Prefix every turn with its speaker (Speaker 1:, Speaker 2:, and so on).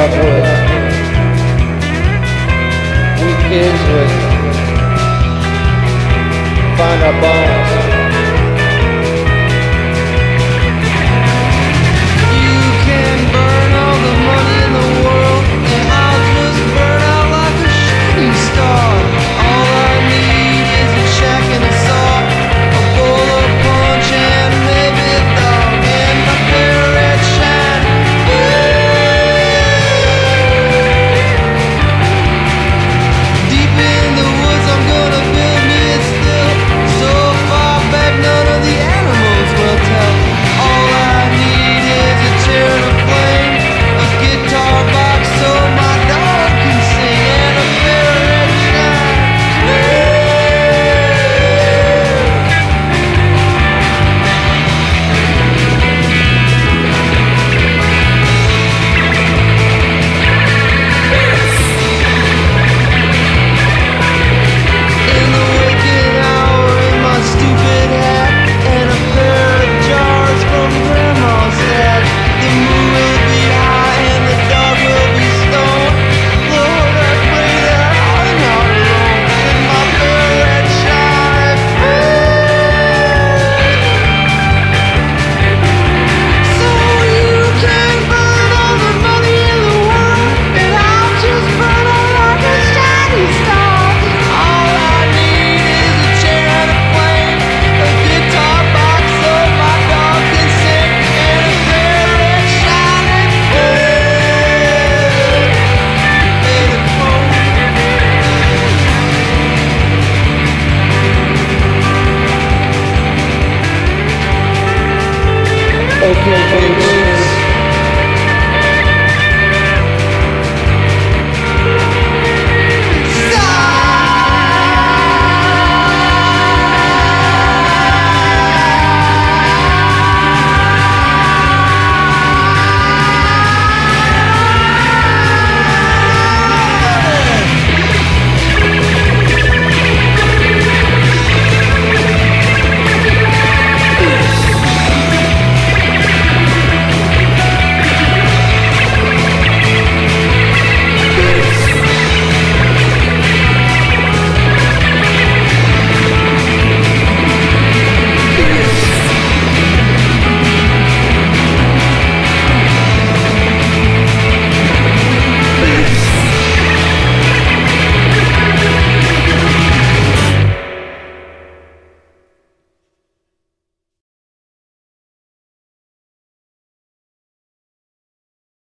Speaker 1: up wood. We kids would find our bones.
Speaker 2: You can burn all the money in the world, and I'll just burn out like a shooting star. All I need is a check and a saw, a bowl of punch and maybe a dog, and my fair red shine. Deep in the woods I'm gonna build me a still, so far back none of the animals will tell. All I need is a chair and a flame, a guitar box so my dog can sing, and a fair red shine. In the waking hour in my stupid hat, and a pair of jars from Grandma's dad. The moon will be high and the dog will be stoned. Lord, I pray that I'm not alone with my fair red shine. So you can burn all the money in the world, and I'll just burn out like a shining star. All I need is a chair and a flame, a guitar box so my dog can sing, and a fair red shining
Speaker 1: Okay, folks.